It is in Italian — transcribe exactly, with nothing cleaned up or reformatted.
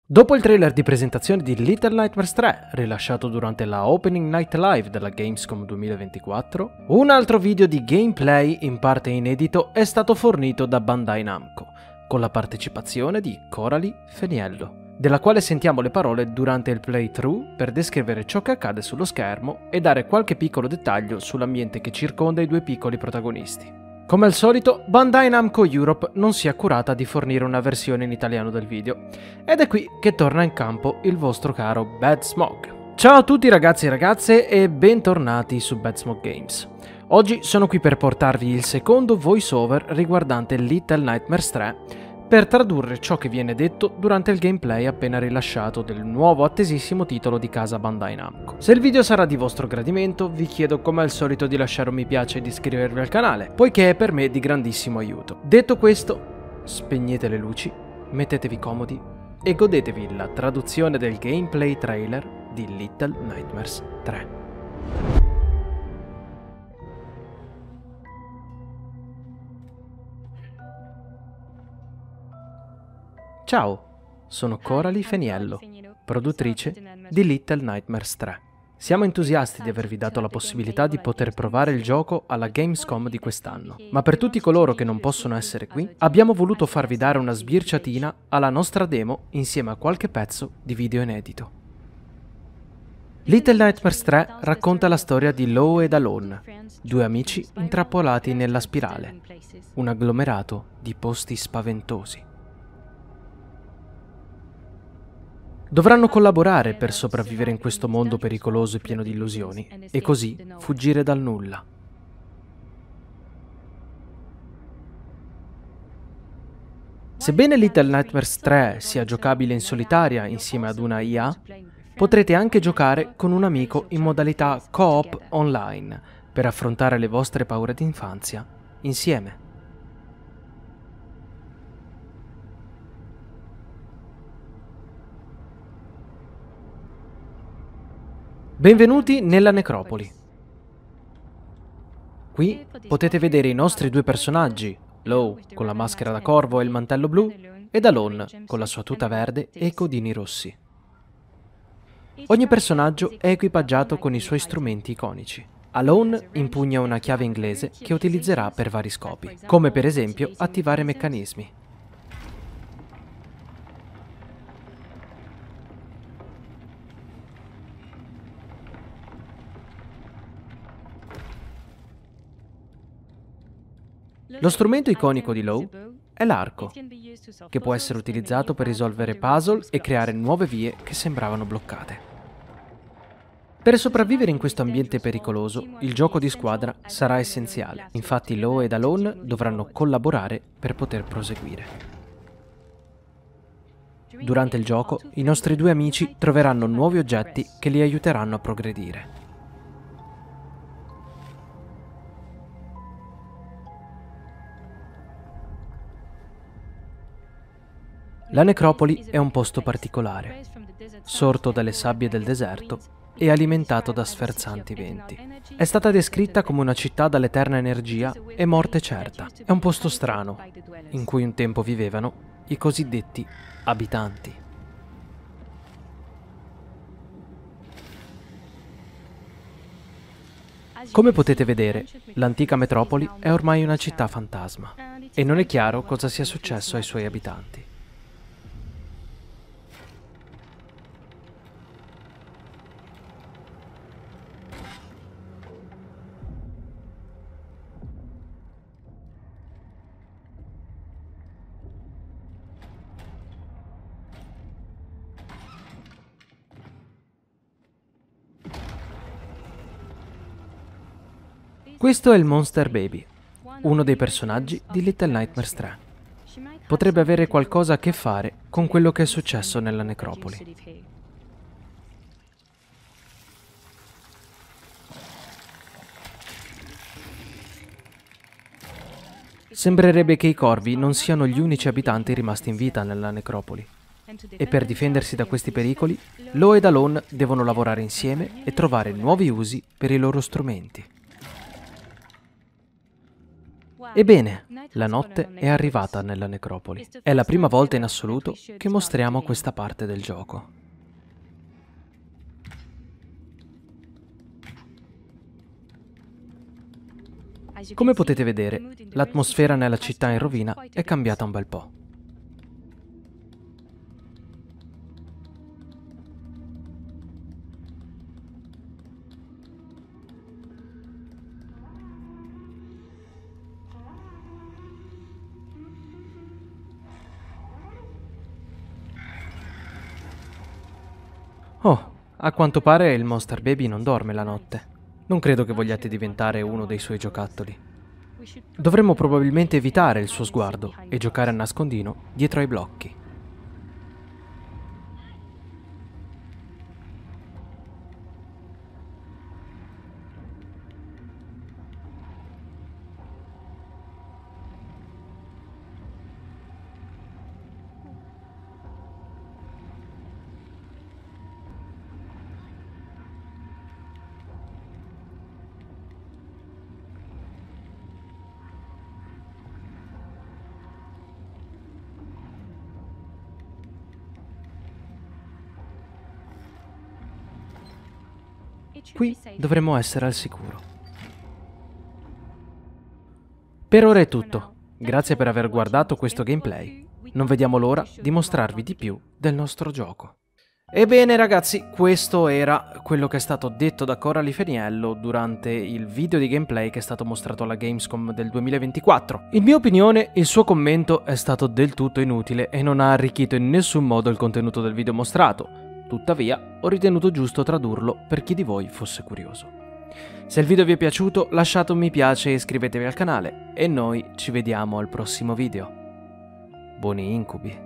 Dopo il trailer di presentazione di Little Nightmares tre, rilasciato durante la Opening Night Live della Gamescom duemilaventiquattro, un altro video di gameplay in parte inedito è stato fornito da Bandai Namco, con la partecipazione di Coralie Feniello, della quale sentiamo le parole durante il playthrough per descrivere ciò che accade sullo schermo e dare qualche piccolo dettaglio sull'ambiente che circonda i due piccoli protagonisti. Come al solito, Bandai Namco Europe non si è curata di fornire una versione in italiano del video, ed è qui che torna in campo il vostro caro Bad Smog. Ciao a tutti ragazzi e ragazze e bentornati su Bad Smog Games. Oggi sono qui per portarvi il secondo voiceover riguardante Little Nightmares tre, per tradurre ciò che viene detto durante il gameplay appena rilasciato del nuovo attesissimo titolo di casa Bandai Namco. Se il video sarà di vostro gradimento, vi chiedo come al solito di lasciare un mi piace e di iscrivervi al canale, poiché è per me di grandissimo aiuto. Detto questo, spegnete le luci, mettetevi comodi e godetevi la traduzione del gameplay trailer di Little Nightmares tre. Ciao, sono Coralie Feniello, produttrice di Little Nightmares tre. Siamo entusiasti di avervi dato la possibilità di poter provare il gioco alla Gamescom di quest'anno, ma per tutti coloro che non possono essere qui, abbiamo voluto farvi dare una sbirciatina alla nostra demo insieme a qualche pezzo di video inedito. Little Nightmares tre racconta la storia di Lo ed Alon, due amici intrappolati nella spirale, un agglomerato di posti spaventosi. Dovranno collaborare per sopravvivere in questo mondo pericoloso e pieno di illusioni, e così fuggire dal nulla. Sebbene Little Nightmares tre sia giocabile in solitaria insieme ad una I A, potrete anche giocare con un amico in modalità co-op online per affrontare le vostre paure d'infanzia insieme. Benvenuti nella necropoli. Qui potete vedere i nostri due personaggi, Lo con la maschera da corvo e il mantello blu, ed Alon con la sua tuta verde e i codini rossi. Ogni personaggio è equipaggiato con i suoi strumenti iconici. Alon impugna una chiave inglese che utilizzerà per vari scopi, come per esempio attivare meccanismi. Lo strumento iconico di Lo è l'arco, che può essere utilizzato per risolvere puzzle e creare nuove vie che sembravano bloccate. Per sopravvivere in questo ambiente pericoloso, il gioco di squadra sarà essenziale. Infatti Lo ed Alon dovranno collaborare per poter proseguire. Durante il gioco, i nostri due amici troveranno nuovi oggetti che li aiuteranno a progredire. La necropoli è un posto particolare, sorto dalle sabbie del deserto e alimentato da sferzanti venti. È stata descritta come una città dall'eterna energia e morte certa. È un posto strano, in cui un tempo vivevano i cosiddetti abitanti. Come potete vedere, l'antica metropoli è ormai una città fantasma, e non è chiaro cosa sia successo ai suoi abitanti. Questo è il Monster Baby, uno dei personaggi di Little Nightmares tre. Potrebbe avere qualcosa a che fare con quello che è successo nella necropoli. Sembrerebbe che i corvi non siano gli unici abitanti rimasti in vita nella necropoli. E per difendersi da questi pericoli, Lo ed Alon devono lavorare insieme e trovare nuovi usi per i loro strumenti. Ebbene, la notte è arrivata nella necropoli. È la prima volta in assoluto che mostriamo questa parte del gioco. Come potete vedere, l'atmosfera nella città in rovina è cambiata un bel po'. Oh, a quanto pare il Monster Baby non dorme la notte. Non credo che vogliate diventare uno dei suoi giocattoli. Dovremmo probabilmente evitare il suo sguardo e giocare a nascondino dietro ai blocchi. Qui dovremmo essere al sicuro. Per ora è tutto. Grazie per aver guardato questo gameplay. Non vediamo l'ora di mostrarvi di più del nostro gioco. Ebbene ragazzi, questo era quello che è stato detto da Coralie Feniello durante il video di gameplay che è stato mostrato alla Gamescom del duemilaventiquattro. In mia opinione, il suo commento è stato del tutto inutile e non ha arricchito in nessun modo il contenuto del video mostrato. Tuttavia, ho ritenuto giusto tradurlo per chi di voi fosse curioso. Se il video vi è piaciuto, lasciate un mi piace e iscrivetevi al canale, e noi ci vediamo al prossimo video. Buoni incubi!